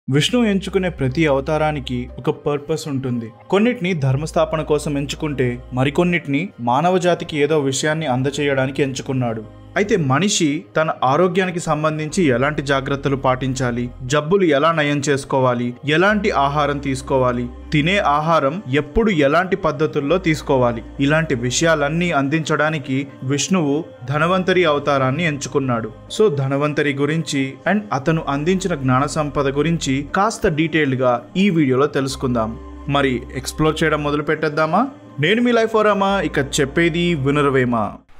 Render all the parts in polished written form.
విష్ణు ఎంచుకునే ప్రతి అవతారానికి ఒక పర్పస్ ఉంటుంది. కొన్నిటిని ధర్మస్థాపన కోసం ఎంచుకుంటే మరికొన్నిటిని మానవ జాతికి ఏదో విషయాన్ని అందచేయడానికి ఎంచుకున్నాడు. అయితే మనిషి తన ఆరోగ్యానికి సంబంధించి ఎలాంటి జాగ్రత్తలు పాటించాలి, జబ్బులు ఎలా నయం చేసుకోవాలి, ఎలాంటి ఆహారం తీసుకోవాలి, తినే ఆహారం ఎప్పుడు ఎలాంటి పద్ధతుల్లో తీసుకోవాలి, ఇలాంటి విషయాలన్నీ అందించడానికి విష్ణువు ధనవంతరి అవతారాన్ని ఎంచుకున్నాడు. సో ధనవంతరి గురించి అండ్ అతను అందించిన జ్ఞాన సంపద గురించి కాస్త డీటెయిల్డ్గా ఈ వీడియోలో తెలుసుకుందాం. మరి ఎక్స్ప్లోర్ చేయడం మొదలు పెట్టేద్దామా? నేను మీ లైఫ్ ఓరామా, ఇక చెప్పేది వినరవేమా.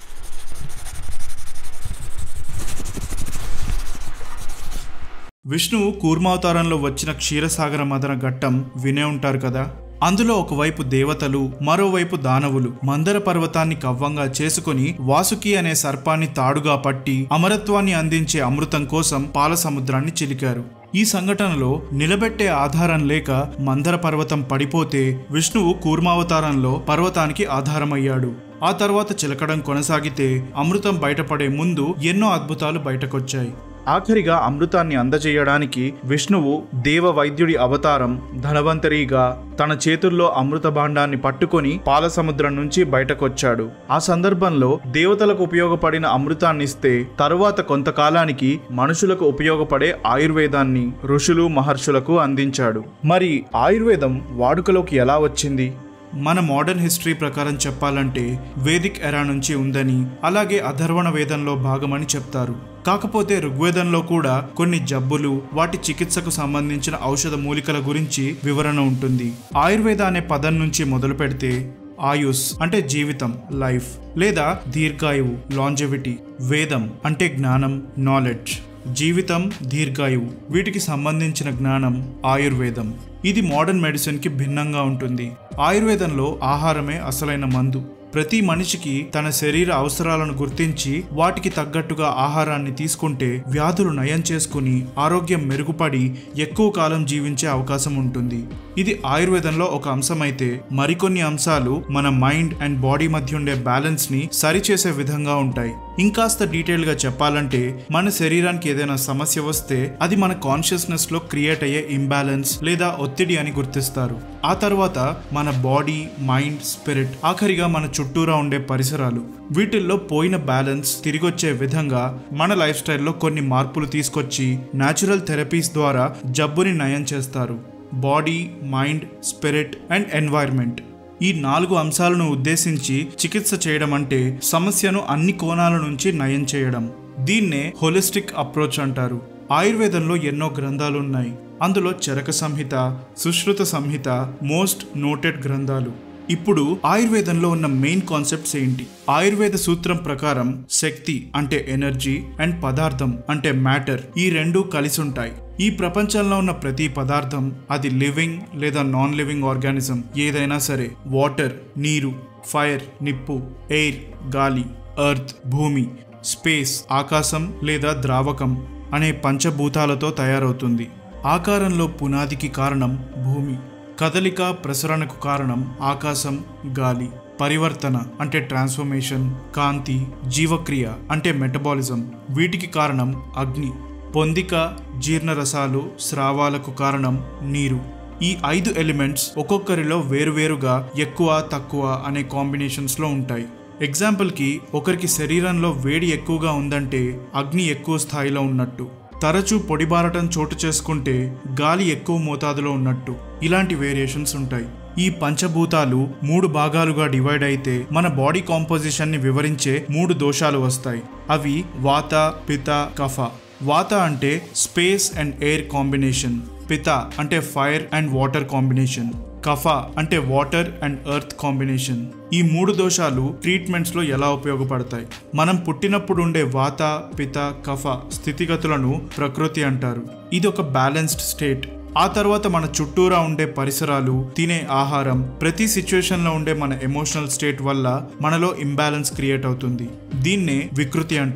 విష్ణువు కూర్మావతారంలో వచ్చిన క్షీరసాగర మదన ఘట్టం వినే ఉంటారు కదా. అందులో ఒకవైపు దేవతలు, మరోవైపు దానవులు మందర పర్వతాన్ని కవ్వంగా చేసుకుని వాసుకి అనే సర్పాన్ని తాడుగా పట్టి అమరత్వాన్ని అందించే అమృతం కోసం పాల సముద్రాన్ని చిలికారు. ఈ సంఘటనలో నిలబెట్టే ఆధారం లేక మందర పర్వతం పడిపోతే విష్ణువు కూర్మావతారంలో పర్వతానికి ఆధారమయ్యాడు. ఆ తర్వాత చిలకడం కొనసాగితే అమృతం బయటపడే ముందు ఎన్నో అద్భుతాలు బయటకొచ్చాయి. ఆఖరిగా అమృతాన్ని అందజేయడానికి విష్ణువు దేవ వైద్యుడి అవతారం ధనవంతరిగా తన చేతుల్లో అమృత భాండాన్ని పట్టుకొని పాల సముద్రం నుంచి బయటకొచ్చాడు. ఆ సందర్భంలో దేవతలకు ఉపయోగపడిన అమృతాన్నిస్తే తరువాత కొంతకాలానికి మనుషులకు ఉపయోగపడే ఆయుర్వేదాన్ని ఋషులు మహర్షులకు అందించాడు. మరి ఆయుర్వేదం వాడుకలోకి ఎలా వచ్చింది? మన మోడర్న్ హిస్టరీ ప్రకారం చెప్పాలంటే వేదిక్ ఎరా నుంచి ఉందని, అలాగే అథర్వణ వేదంలో భాగమని చెప్తారు. కాకపోతే ఋగ్వేదంలో కూడా కొన్ని జబ్బులు, వాటి చికిత్సకు సంబంధించిన ఔషధ మూలికల గురించి వివరణ ఉంటుంది. ఆయుర్వేద అనే పదం నుంచి మొదలు పెడితే ఆయుస్ అంటే జీవితం, లైఫ్ లేదా దీర్ఘాయువు, లాంజెవిటీ. వేదం అంటే జ్ఞానం, నాలెడ్జ్. జీవితం, దీర్ఘాయువు, వీటికి సంబంధించిన జ్ఞానం ఆయుర్వేదం. ఇది మోడర్న్ మెడిసిన్ కి భిన్నంగా ఉంటుంది. ఆయుర్వేదంలో ఆహారమే అసలైన మందు. ప్రతి మనిషికి తన శరీర అవసరాలను గుర్తించి వాటికి తగ్గట్టుగా ఆహారాన్ని తీసుకుంటే వ్యాధులు నయం చేసుకుని ఆరోగ్యం మెరుగుపడి ఎక్కువ కాలం జీవించే అవకాశం ఉంటుంది. ఇది ఆయుర్వేదంలో ఒక అంశమైతే మరికొన్ని అంశాలు మన మైండ్ అండ్ బాడీ మధ్య ఉండే బ్యాలెన్స్ ని సరిచేసే విధంగా ఉంటాయి. ఇంకాస్త డీటెయిల్ గా చెప్పాలంటే మన శరీరానికి ఏదైనా సమస్య వస్తే అది మన కాన్షియస్నెస్ లో క్రియేట్ అయ్యే ఇంబ్యాలెన్స్ లేదా ఒత్తిడి అని గుర్తిస్తారు. ఆ తర్వాత మన బాడీ, మైండ్, స్పిరిట్, ఆఖరిగా మన చుట్టూరా ఉండే పరిసరాలు, వీటిల్లో పోయిన బ్యాలెన్స్ తిరిగొచ్చే విధంగా మన లైఫ్ స్టైల్లో కొన్ని మార్పులు తీసుకొచ్చి న్యాచురల్ థెరపీస్ ద్వారా జబ్బుని నయం చేస్తారు. Body, mind, spirit and environment, ఈ 4 అంశాలను ఉద్దేశించి చికిత్స చేయడం అంటే సమస్యను అన్ని కోణాల నుంచి నయం చేయడం. దీన్నే హోలిస్టిక్ అప్రోచ్ అంటారు. ఆయుర్వేదంలో ఎన్నో గ్రంథాలు ఉన్నాయి. అందులో చరక సంహిత, సుశ్రుత సంహిత మోస్ట్ నోటెడ్ గ్రంథాలు. ఇప్పుడు ఆయుర్వేదంలో ఉన్న మెయిన్ కాన్సెప్ట్స్ ఏంటి? ఆయుర్వేద సూత్రం ప్రకారం శక్తి అంటే ఎనర్జీ అండ్ పదార్థం అంటే మ్యాటర్, ఈ రెండూ కలిసి ఉంటాయి. ఈ ప్రపంచంలో ఉన్న ప్రతి పదార్థం, అది లివింగ్ లేదా నాన్ లివింగ్ ఆర్గానిజం ఏదైనా సరే, వాటర్ నీరు, ఫైర్ నిప్పు, ఎయిర్ గాలి, ఎర్త్ భూమి, స్పేస్ ఆకాశం లేదా ద్రావకం అనే పంచభూతాలతో తయారవుతుంది. ఆకారంలో పునాదికి కారణం భూమి, కదలిక ప్రసరణకు కారణం ఆకాశం గాలి, పరివర్తన అంటే ట్రాన్స్ఫర్మేషన్, కాంతి, జీవక్రియ అంటే మెటబాలిజం, వీటికి కారణం అగ్ని, పొందిక, జీర్ణరసాలు, స్రావాలకు కారణం నీరు. ఈ 5 ఎలిమెంట్స్ ఒక్కొక్కరిలో వేరువేరుగా ఎక్కువ తక్కువ అనే కాంబినేషన్స్లో ఉంటాయి. ఎగ్జాంపుల్కి ఒకరికి శరీరంలో వేడి ఎక్కువగా ఉందంటే అగ్ని ఎక్కువ స్థాయిలో ఉన్నట్టు, తరచూ పొడిబారటం చోటు చేసుకుంటే గాలి ఎక్కువ మోతాదులో ఉన్నట్టు. ఇలాంటి వేరియేషన్స్ ఉంటాయి. ఈ పంచభూతాలు 3 భాగాలుగా డివైడ్ అయితే మన బాడీ కాంపోజిషన్ ని వివరించే 3 దోషాలు వస్తాయి. అవి వాత, పిత, కఫ. వాత అంటే space and air combination, pitta అంటే fire and water combination, kapha అంటే వాటర్ అండ్ ఎర్త్ కాంబినేషన్. ఈ 3 దోషాలు ట్రీట్మెంట్స్ లో ఎలా ఉపయోగపడతాయి? మనం పుట్టినప్పుడు ఉండే వాత, పిత, కఫ స్థితిగతులను ప్రకృతి అంటారు. ఇది ఒక బ్యాలెన్స్డ్ స్టేట్. ఆ తర్వాత మన చుట్టూరా ఉండే పరిసరాలు, తినే ఆహారం, ప్రతి సిచ్యువేషన్ లో ఉండే మన ఎమోషనల్ స్టేట్ వల్ల మనలో ఇంబ్యాలెన్స్ క్రియేట్ అవుతుంది. దీన్నే వికృతి అంటారు.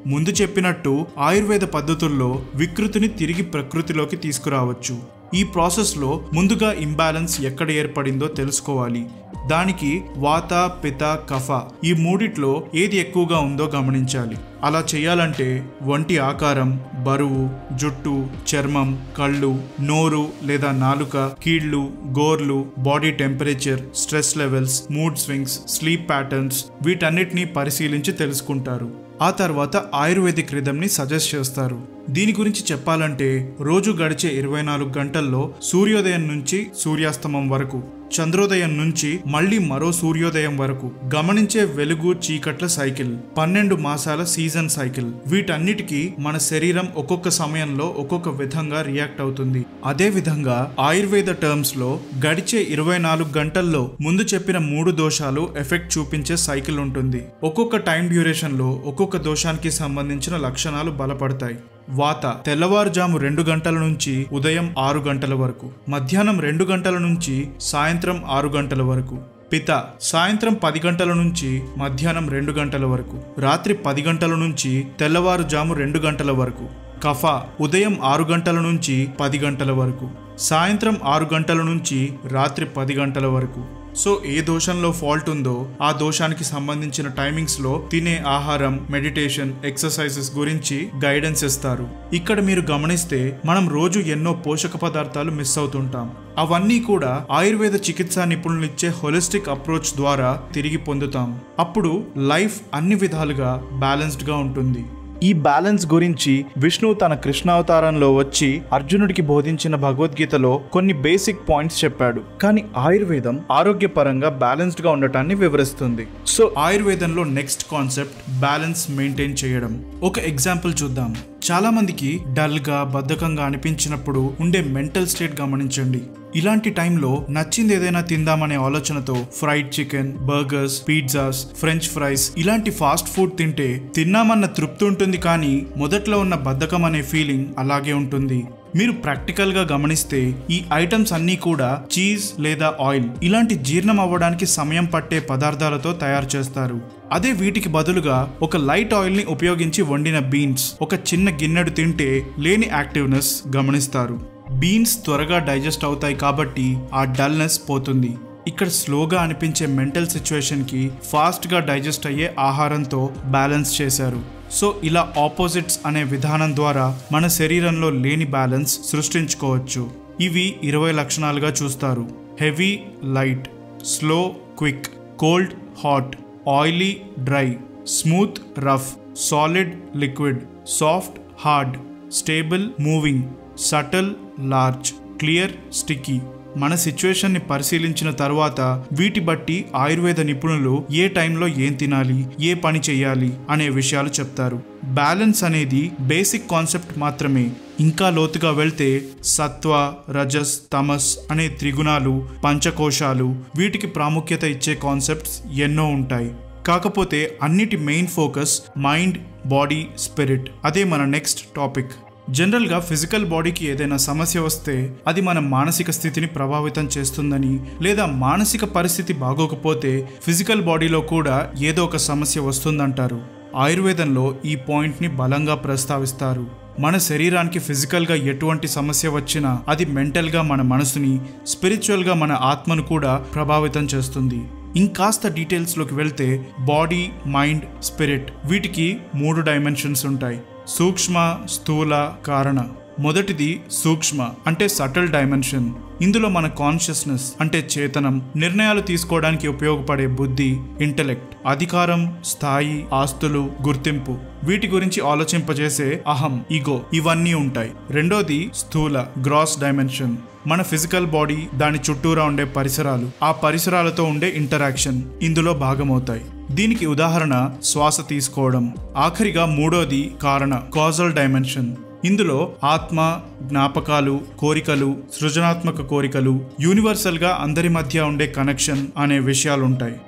ముందు చెప్పినట్టు ఆయుర్వేద పద్ధతుల్లో వికృతిని తిరిగి ప్రకృతిలోకి తీసుకురావచ్చు. ఈ ప్రాసెస్లో ముందుగా ఇంబ్యాలెన్స్ ఎక్కడ ఏర్పడిందో తెలుసుకోవాలి. దానికి వాత, పిత, కఫ ఈ మూడిట్లో ఏది ఎక్కువగా ఉందో గమనించాలి. అలా చేయాలంటే వంటి ఆకారం, బరువు, జుట్టు, చర్మం, కళ్ళు, నోరు లేదా నాలుక, కీళ్లు, గోర్లు, body temperature, stress levels, mood swings, sleep patterns వీటన్నిటిని పరిశీలించి తెలుసుకుంటారు. ఆ తర్వాత ఆయుర్వేదిక్ రిథమ్ని సజెస్ట్ చేస్తారు. దీని గురించి చెప్పాలంటే రోజు గడిచే 24 గంటల్లో సూర్యోదయం నుంచి సూర్యాస్తమం వరకు, చంద్రోదయం నుంచి మళ్ళీ మరో సూర్యోదయం వరకు గమనించే వెలుగు చీకట్ల సైకిల్, 12 మాసాల సీజన్ సైకిల్, వీటన్నిటికీ మన శరీరం ఒక్కొక్క సమయంలో ఒక్కొక్క విధంగా రియాక్ట్ అవుతుంది. అదే విధంగా ఆయుర్వేద టర్మ్స్ లో గడిచే 24 గంటల్లో ముందు చెప్పిన 3 దోషాలు ఎఫెక్ట్ చూపించే సైకిల్ ఉంటుంది. ఒక్కొక్క టైం డ్యూరేషన్ లో ఒక్కొక్క దోషానికి సంబంధించిన లక్షణాలు బలపడతాయి. వాత తెల్లవారుజాము 2 గంటల నుంచి ఉదయం 6 గంటల వరకు, మధ్యాహ్నం 2 గంటల నుంచి సాయంత్రం 6 గంటల వరకు. పిత సాయంత్రం 10 గంటల నుంచి మధ్యాహ్నం 2 గంటల వరకు, రాత్రి 10 గంటల నుంచి తెల్లవారుజాము 2 గంటల వరకు. కఫ ఉదయం 6 గంటల నుంచి 10 గంటల వరకు, సాయంత్రం 6 గంటల నుంచి రాత్రి 10 గంటల వరకు. సో ఏ దోషంలో ఫాల్ట్ ఉందో ఆ దోషానికి సంబంధించిన టైమింగ్స్ లో తినే ఆహారం, మెడిటేషన్, ఎక్సర్సైజెస్ గురించి గైడెన్స్ ఇస్తారు. ఇక్కడ మీరు గమనిస్తే మనం రోజు ఎన్నో పోషక పదార్థాలు మిస్ అవుతుంటాం. అవన్నీ కూడా ఆయుర్వేద చికిత్సా నిపుణులు ఇచ్చే హోలిస్టిక్ అప్రోచ్ ద్వారా తిరిగి పొందుతాం. అప్పుడు లైఫ్ అన్ని విధాలుగా బ్యాలెన్స్డ్ గా ఉంటుంది. ఈ బ్యాలెన్స్ గురించి విష్ణువు తన కృష్ణావతారంలో వచ్చి అర్జునుడికి బోధించిన భగవద్గీతలో కొన్ని బేసిక్ పాయింట్స్ చెప్పాడు. కానీ ఆయుర్వేదం ఆరోగ్యపరంగా బ్యాలెన్స్డ్ గా ఉండటాన్ని వివరిస్తుంది. సో ఆయుర్వేదంలో నెక్స్ట్ కాన్సెప్ట్ బ్యాలెన్స్ మెయింటైన్ చేయడం. ఒక ఎగ్జాంపుల్ చూద్దాం. చాలా మందికి డల్ గా, బద్ధకంగా అనిపించినప్పుడు ఉండే మెంటల్ స్టేట్ గమనించండి. ఇలాంటి టైంలో నచ్చింది ఏదైనా తిందామనే ఆలోచనతో fried chicken, burgers, pizzas, French fries ఇలాంటి ఫాస్ట్ ఫుడ్ తింటే తిన్నామన్న తృప్తి ఉంటుంది, కానీ మొదట్లో ఉన్న బద్ధకం అనే ఫీలింగ్ అలాగే ఉంటుంది. మీరు ప్రాక్టికల్ గా గమనిస్తే ఈ ఐటమ్స్ అన్నీ కూడా చీజ్ లేదా ఆయిల్ ఇలాంటి జీర్ణం అవ్వడానికి సమయం పట్టే పదార్థాలతో తయారు చేస్తారు. అదే వీటికి బదులుగా ఒక లైట్ ఆయిల్ ని ఉపయోగించి వండిన బీన్స్ ఒక చిన్న గిన్నెడు తింటే లేని యాక్టివ్నెస్ గమనిస్తారు. బీన్స్ త్వరగా డైజెస్ట్ అవుతాయి కాబట్టి ఆ డల్నెస్ పోతుంది. ఇక్కడ స్లోగా అనిపించే మెంటల్ సిచ్యువేషన్ కి ఫాస్ట్ గా డైజెస్ట్ అయ్యే ఆహారంతో బ్యాలెన్స్ చేశారు. సో ఇలా ఆపోజిట్స్ అనే విధానం ద్వారా మన శరీరంలో లేని బ్యాలెన్స్ సృష్టించుకోవచ్చు. ఇవి 20 లక్షణాలుగా చూస్తారు. Heavy, light, slow, quick, cold, hot, oily, dry, smooth, rough, solid, liquid, soft, hard, stable, moving, subtle, large, clear, sticky. మన సిచ్యువేషన్ని పరిశీలించిన తర్వాత వీటి బట్టి ఆయుర్వేద నిపుణులు ఏ టైంలో ఏం తినాలి, ఏ పని చేయాలి అనే విషయాలు చెప్తారు. బ్యాలెన్స్ అనేది బేసిక్ కాన్సెప్ట్ మాత్రమే. ఇంకా లోతుగా వెళ్తే సత్వ, రజస్, తమస్ అనే త్రిగుణాలు, పంచకోశాలు వీటికి ప్రాముఖ్యత ఇచ్చే కాన్సెప్ట్స్ ఎన్నో ఉంటాయి. కాకపోతే అన్నిటి main focus mind, body, spirit. అదే మన నెక్స్ట్ టాపిక్. జనరల్గా ఫిజికల్ బాడీకి ఏదైనా సమస్య వస్తే అది మన మానసిక స్థితిని ప్రభావితం చేస్తుందని, లేదా మానసిక పరిస్థితి బాగోకపోతే ఫిజికల్ బాడీలో కూడా ఏదో ఒక సమస్య వస్తుందంటారు. ఆయుర్వేదంలో ఈ పాయింట్ని బలంగా ప్రస్తావిస్తారు. మన శరీరానికి ఫిజికల్గా ఎటువంటి సమస్య వచ్చినా అది మెంటల్గా మన మనసుని, స్పిరిచువల్గా మన ఆత్మను కూడా ప్రభావితం చేస్తుంది. ఇంకాస్త డీటెయిల్స్లోకి వెళ్తే బాడీ, మైండ్, స్పిరిట్ వీటికి 3 డైమెన్షన్స్ ఉంటాయి. సూక్ష్మ, స్థూల, కారణ. మొదటిది సూక్ష్మ అంటే సటిల్ డైమెన్షన్. ఇందులో మన కాన్షియస్నెస్ అంటే చేతనం, నిర్ణయాలు తీసుకోవడానికి ఉపయోగపడే బుద్ధి, ఇంటెలెక్ట్, అధికారం, స్థాయి, ఆస్తులు, గుర్తింపు వీటి గురించి ఆలోచింపజేసే అహం, ఈగో ఇవన్నీ ఉంటాయి. రెండోది స్థూల గ్రాస్ డైమెన్షన్. మన ఫిజికల్ బాడీ, దాని చుట్టూరా ఉండే పరిసరాలు, ఆ పరిసరాలతో ఉండే ఇంటరాక్షన్ ఇందులో భాగమవుతాయి. దీనికి ఉదాహరణ శ్వాస తీసుకోవడం. ఆఖరిగా మూడోది కారణ కాజల్ డైమెన్షన్. ఇందులో ఆత్మ, జ్ఞాపకాలు, కోరికలు, సృజనాత్మక కోరికలు, యూనివర్సల్ గా అందరి మధ్య ఉండే కనెక్షన్ అనే విషయాలుంటాయి.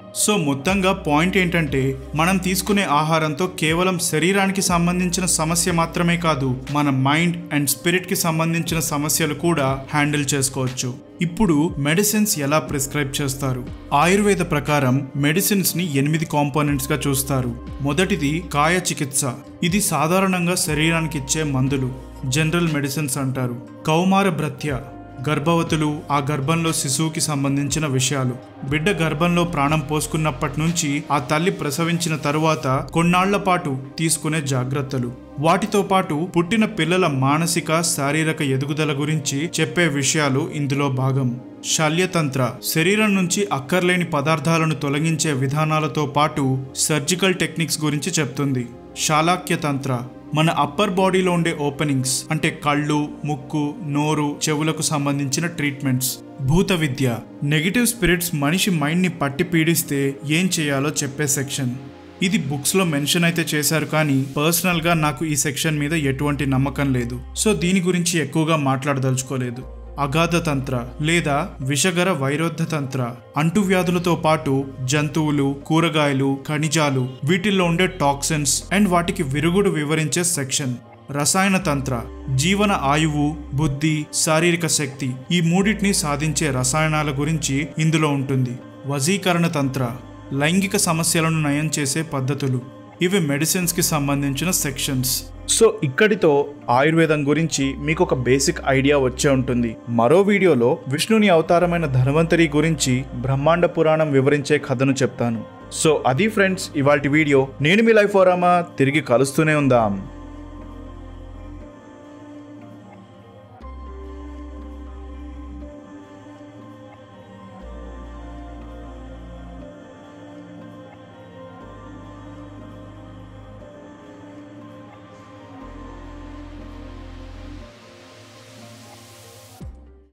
సో మొత్తంగా పాయింట్ ఏంటంటే మనం తీసుకునే ఆహారంతో కేవలం శరీరానికి సంబంధించిన సమస్య మాత్రమే కాదు, మన మైండ్ అండ్ స్పిరిట్ కి సంబంధించిన సమస్యలు కూడా హ్యాండిల్ చేసుకోవచ్చు. ఇప్పుడు మెడిసిన్స్ ఎలా ప్రిస్క్రైబ్ చేస్తారు? ఆయుర్వేద ప్రకారం మెడిసిన్స్ ని 8 కాంపోనెంట్స్ గా చూస్తారు. మొదటిది కాయ చికిత్స. ఇది సాధారణంగా శరీరానికి ఇచ్చే మందులు, జనరల్ మెడిసిన్స్ అంటారు. కౌమార భృత్య, గర్భవతులు, ఆ గర్భంలో శిశువుకి సంబంధించిన విషయాలు. బిడ్డ గర్భంలో ప్రాణం పోసుకున్నప్పటి నుంచి ఆ తల్లి ప్రసవించిన తరువాత కొన్నాళ్ల పాటు తీసుకునే జాగ్రత్తలు. వాటితో పాటు పుట్టిన పిల్లల మానసిక శారీరక ఎదుగుదల గురించి చెప్పే విషయాలు ఇందులో భాగం. శల్యతంత్ర శరీరం నుంచి అక్కర్లేని పదార్థాలను తొలగించే విధానాలతో పాటు సర్జికల్ టెక్నిక్స్ గురించి చెప్తుంది. శాలాక్యతంత్ర మన అప్పర్ బాడీలో ఉండే ఓపెనింగ్స్ అంటే కళ్ళు, ముక్కు, నోరు, చెవులకు సంబంధించిన ట్రీట్మెంట్స్. భూత విద్య నెగిటివ్ స్పిరిట్స్ మనిషి మైండ్ ని పట్టి పీడిస్తే ఏం చేయాలో చెప్పే సెక్షన్. ఇది బుక్స్ లో మెన్షన్ అయితే చేశారు, కానీ పర్సనల్ గా నాకు ఈ సెక్షన్ మీద ఎటువంటి నమ్మకం లేదు. సో దీని గురించి ఎక్కువగా మాట్లాడదలుచుకోలేదు. అగాధ తంత్ర లేదా విషగర వైరోధ తంత్ర అంటువ్యాధులతో పాటు జంతువులు, కూరగాయలు, ఖనిజాలు, వీటిల్లో ఉండే టాక్సిన్స్ అండ్ వాటికి విరుగుడు వివరించే సెక్షన్. రసాయన తంత్ర జీవన ఆయువు, బుద్ధి, శారీరక శక్తి ఈ మూడింటిని సాధించే రసాయనాల గురించి ఇందులో ఉంటుంది. వశీకరణ తంత్ర లైంగిక సమస్యలను నయం చేసే పద్ధతులు. ఇవి మెడిసిన్స్ కి సంబంధించిన సెక్షన్స్. సో ఇక్కడితో ఆయుర్వేదం గురించి మీకు ఒక బేసిక్ ఐడియా వచ్చే ఉంటుంది. మరో వీడియోలో విష్ణుని అవతారమైన ధన్వంతరి గురించి బ్రహ్మాండ పురాణం వివరించే కథను చెప్తాను. సో అది ఫ్రెండ్స్ ఇవాల్టి వీడియో. నేను మీ లైఫ్ ఓరామా, తిరిగి కలుస్తూనే ఉందాం.